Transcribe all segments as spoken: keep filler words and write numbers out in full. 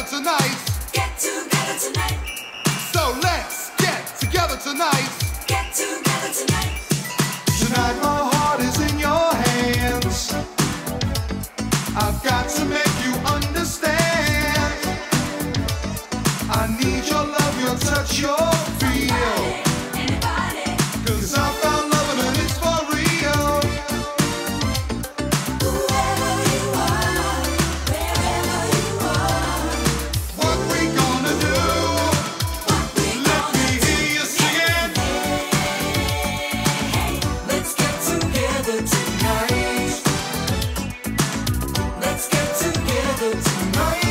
tonight. Get together tonight. So let's get together tonight. Get together tonight. Tonight my heart is in your hands. I've got to make you understand. I need your love, your touch, your feel. Anybody, 'Cause I found love and it's for real. whoever you are, wherever you are, What we gonna do? what we Let gonna me hear you singing. Hey, let's get together tonight. Let's get together tonight.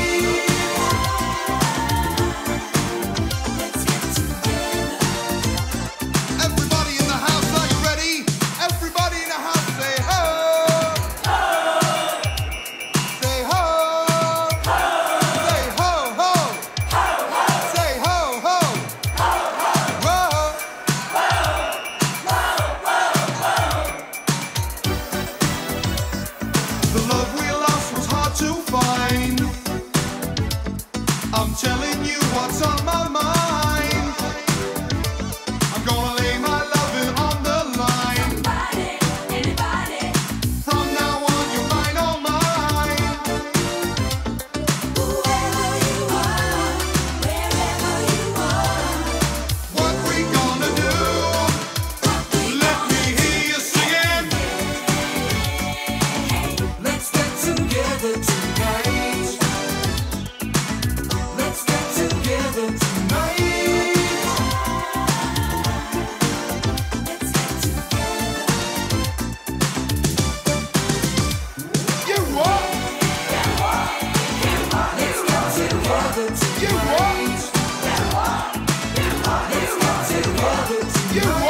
Let's get together. Everybody in the house, are you ready? Everybody in the house, say ho. Say ho. Say ho ho. Say ho ho. Whoa. The love we lost was hard to find. I'm telling you what's on my mind. I'm gonna lay my loving on the line. Somebody, anybody, From now on, you're mine, all mine. whoever you are, wherever you are, What we gonna do? what we Let gonna me hear you singing. Let's get together tonight. Let's get together tonight. Let's get together. You what? Let's get together You tonight. what? Let's get together You tonight.